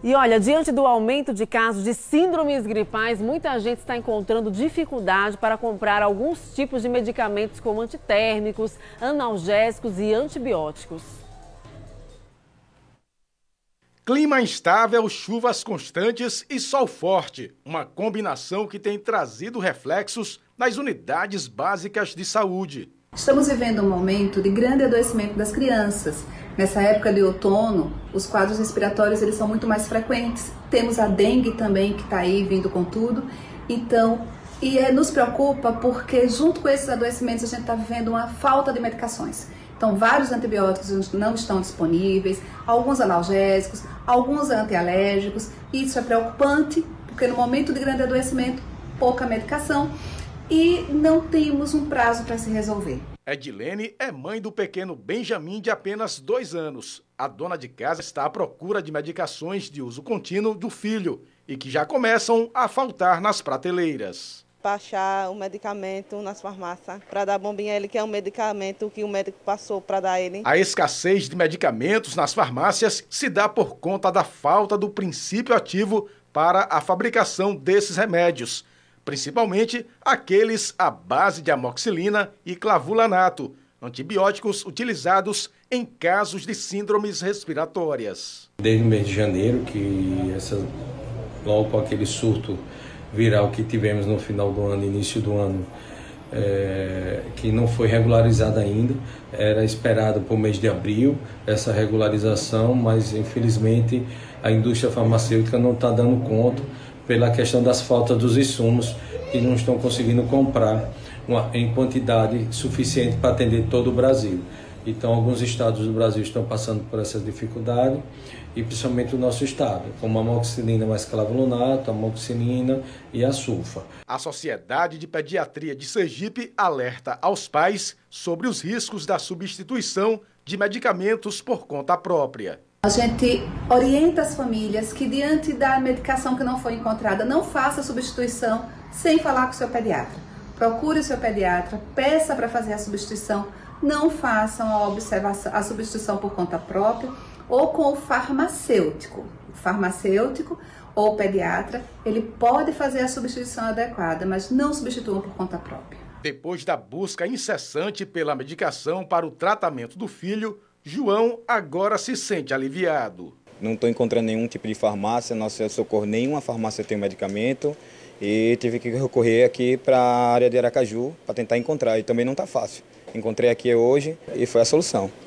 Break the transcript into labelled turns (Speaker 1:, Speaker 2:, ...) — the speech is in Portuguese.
Speaker 1: E olha, diante do aumento de casos de síndromes gripais, muita gente está encontrando dificuldade para comprar alguns tipos de medicamentos como antitérmicos, analgésicos e antibióticos.
Speaker 2: Clima instável, chuvas constantes e sol forte. Uma combinação que tem trazido reflexos nas unidades básicas de saúde.
Speaker 3: Estamos vivendo um momento de grande adoecimento das crianças. Nessa época de outono, os quadros respiratórios eles são muito mais frequentes. Temos a dengue também que está aí vindo com tudo. Então, nos preocupa porque junto com esses adoecimentos a gente está vivendo uma falta de medicações. Então, vários antibióticos não estão disponíveis, alguns analgésicos, alguns antialérgicos. Isso é preocupante porque no momento de grande adoecimento, pouca medicação e não temos um prazo para se resolver.
Speaker 2: Edilene é mãe do pequeno Benjamin de apenas 2 anos. A dona de casa está à procura de medicações de uso contínuo do filho e que já começam a faltar nas prateleiras.
Speaker 4: Para achar o medicamento nas farmácias, para dar bombinha a ele, que é um medicamento que o médico passou para dar a ele.
Speaker 2: A escassez de medicamentos nas farmácias se dá por conta da falta do princípio ativo para a fabricação desses remédios, principalmente aqueles à base de amoxicilina e clavulanato, antibióticos utilizados em casos de síndromes respiratórias.
Speaker 5: Desde o mês de janeiro, logo com aquele surto viral que tivemos no final do ano, início do ano, que não foi regularizada ainda, era esperado para o mês de abril essa regularização, mas infelizmente a indústria farmacêutica não está dando conta pela questão das faltas dos insumos que não estão conseguindo comprar em quantidade suficiente para atender todo o Brasil. Então, alguns estados do Brasil estão passando por essa dificuldade e principalmente o nosso estado, como a amoxicilina mais clavulanato, a amoxicilina e a sulfa.
Speaker 2: A Sociedade de Pediatria de Sergipe alerta aos pais sobre os riscos da substituição de medicamentos por conta própria.
Speaker 3: A gente orienta as famílias que diante da medicação que não foi encontrada, não faça a substituição sem falar com o seu pediatra. Procure o seu pediatra, peça para fazer a substituição, não façam a substituição por conta própria ou com o farmacêutico. O farmacêutico ou o pediatra, ele pode fazer a substituição adequada, mas não substituam por conta própria.
Speaker 2: Depois da busca incessante pela medicação para o tratamento do filho, João agora se sente aliviado.
Speaker 6: Não estou encontrando nenhum tipo de farmácia, nosso socorro, nenhuma farmácia tem medicamento e tive que recorrer aqui para a área de Aracaju para tentar encontrar e também não está fácil. Encontrei aqui hoje e foi a solução.